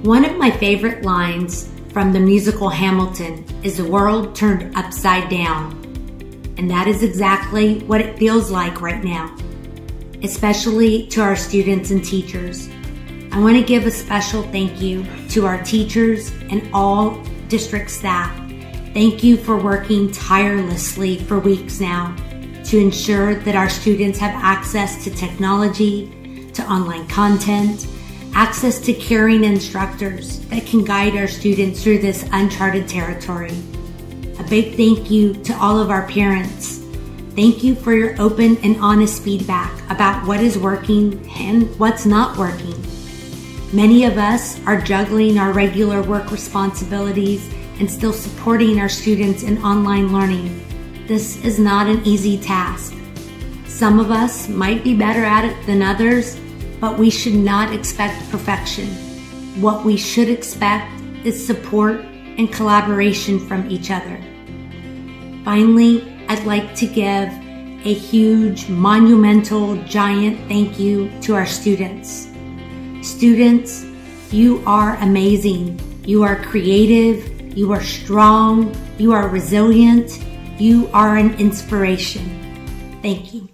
One of my favorite lines from the musical Hamilton is "The world turned upside down." And that is exactly what it feels like right now, especially to our students and teachers. I want to give a special thank you to our teachers and all district staff. Thank you for working tirelessly for weeks now to ensure that our students have access to technology, to online content, access to caring instructors that can guide our students through this uncharted territory. A big thank you to all of our parents. Thank you for your open and honest feedback about what is working and what's not working. Many of us are juggling our regular work responsibilities and still supporting our students in online learning. This is not an easy task. Some of us might be better at it than others, but we should not expect perfection. What we should expect is support and collaboration from each other. Finally, I'd like to give a huge, monumental, giant thank you to our students. Students, you are amazing. You are creative. You are strong. You are resilient. You are an inspiration. Thank you.